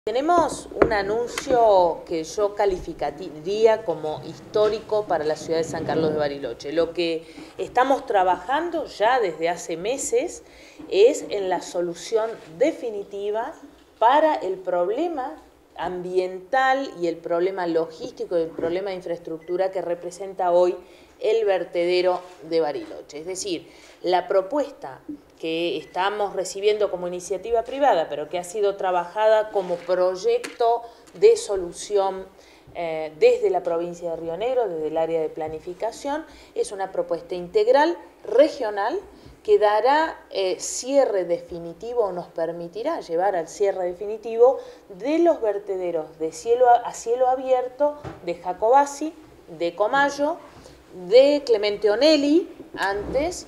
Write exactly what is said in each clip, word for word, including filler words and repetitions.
Tenemos un anuncio que yo calificaría como histórico para la ciudad de San Carlos de Bariloche. Lo que estamos trabajando ya desde hace meses es en la solución definitiva para el problema ambiental y el problema logístico y el problema de infraestructura que representa hoy el vertedero de Bariloche. Es decir, la propuesta que estamos recibiendo como iniciativa privada, pero que ha sido trabajada como proyecto de solución eh, desde la provincia de Río Negro, desde el área de planificación, es una propuesta integral, regional, que dará eh, cierre definitivo o nos permitirá llevar al cierre definitivo de los vertederos de cielo a, a cielo abierto de Jacobasi, de Comayo, de Clemente Onelli, antes,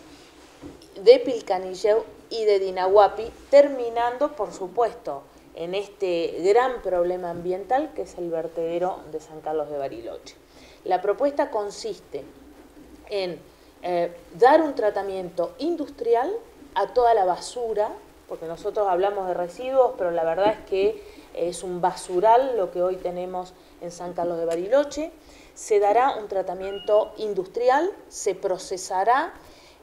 de Pilcanilleu y de Dinahuapi, terminando, por supuesto, en este gran problema ambiental que es el vertedero de San Carlos de Bariloche. La propuesta consiste en eh, dar un tratamiento industrial a toda la basura, porque nosotros hablamos de residuos, pero la verdad es que es un basural lo que hoy tenemos en San Carlos de Bariloche. Se dará un tratamiento industrial, se procesará,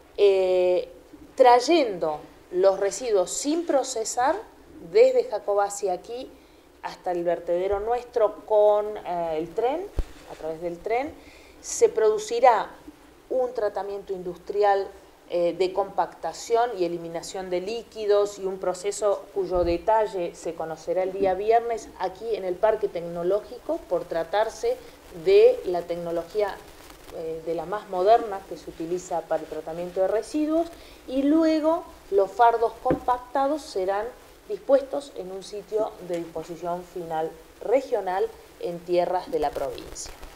eh, trayendo los residuos sin procesar desde Jacobasi aquí hasta el vertedero nuestro con eh, el tren, a través del tren. Se producirá un tratamiento industrial eh, de compactación y eliminación de líquidos y un proceso cuyo detalle se conocerá el día viernes aquí en el Parque Tecnológico, por tratarse de la tecnología eh, de la más moderna que se utiliza para el tratamiento de residuos, y luego los fardos compactados serán dispuestos en un sitio de disposición final regional en tierras de la provincia.